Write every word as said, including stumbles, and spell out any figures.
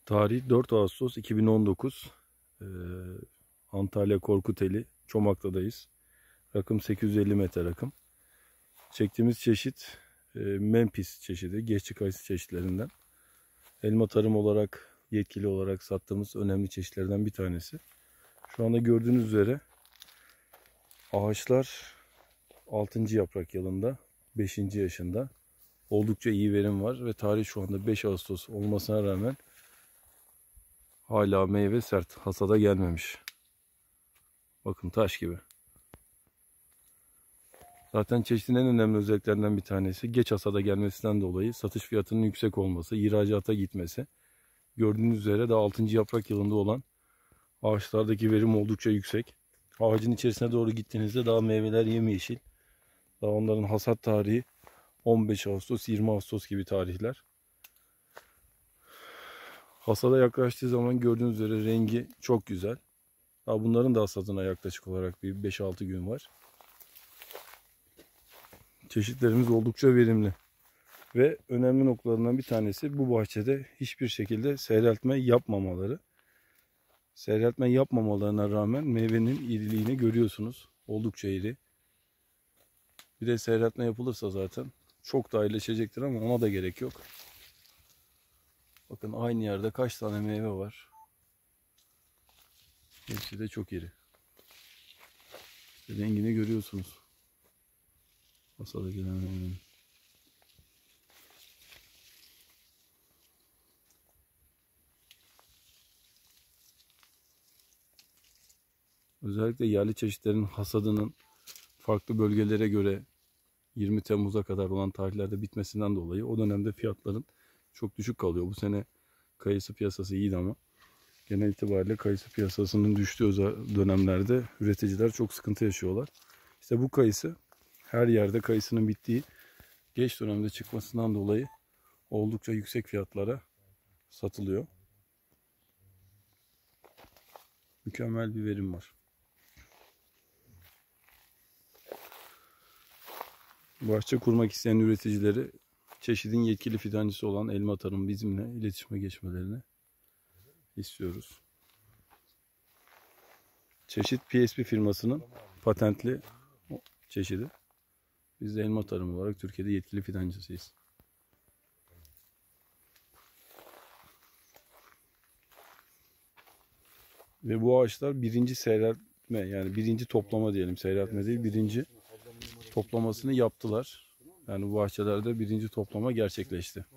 Tarih dört Ağustos iki bin on dokuz. Ee, Antalya Korkuteli Çomaklı'dayız. Rakım sekiz yüz elli metre rakım. Çektiğimiz çeşit e, Memphis çeşidi, geççi kayısı çeşitlerinden. Elma tarım olarak, yetkili olarak sattığımız önemli çeşitlerden bir tanesi. Şu anda gördüğünüz üzere ağaçlar altıncı yaprak yılında, beşinci yaşında. Oldukça iyi verim var ve tarih şu anda beş Ağustos olmasına rağmen hala meyve sert, hasada gelmemiş. Bakın taş gibi. Zaten çeşidin en önemli özelliklerinden bir tanesi geç hasada gelmesinden dolayı satış fiyatının yüksek olması, ihracata gitmesi. Gördüğünüz üzere daha altıncı yaprak yılında olan ağaçlardaki verim oldukça yüksek. Ağacın içerisine doğru gittiğinizde daha meyveler yemyeşil. Daha onların hasat tarihi on beş Ağustos, yirmi Ağustos gibi tarihler. Hasada yaklaştığı zaman gördüğünüz üzere rengi çok güzel. Daha bunların da hasadına yaklaşık olarak bir beş altı gün var. Çeşitlerimiz oldukça verimli. Ve önemli noktalarından bir tanesi bu bahçede hiçbir şekilde seyreltme yapmamaları. Seyreltme yapmamalarına rağmen meyvenin iriliğini görüyorsunuz. Oldukça iri. Bir de seyreltme yapılırsa zaten çok daha iyileşecektir ama ona da gerek yok. Bakın aynı yerde kaç tane meyve var. Hepsi de çok iri. Rengini görüyorsunuz. Hasada gelen meyvenin. Özellikle yerli çeşitlerin hasadının farklı bölgelere göre yirmi Temmuz'a kadar olan tarihlerde bitmesinden dolayı o dönemde fiyatların çok düşük kalıyor. Bu sene kayısı piyasası iyiydi ama genel itibariyle kayısı piyasasının düştüğü dönemlerde üreticiler çok sıkıntı yaşıyorlar. İşte bu kayısı her yerde kayısının bittiği geç dönemde çıkmasından dolayı oldukça yüksek fiyatlara satılıyor. Mükemmel bir verim var. Bahçe kurmak isteyen üreticileri çeşidin yetkili fidancısı olan Elma Tarım bizimle iletişime geçmelerini istiyoruz. Çeşit P S P firmasının patentli çeşidi. Biz de Elma Tarım olarak Türkiye'de yetkili fidancısıyız. Ve bu ağaçlar birinci seyreltme, yani birinci toplama diyelim, seyreltme değil, birinci toplamasını yaptılar. Yani bu bahçelerde birinci toplama gerçekleşti.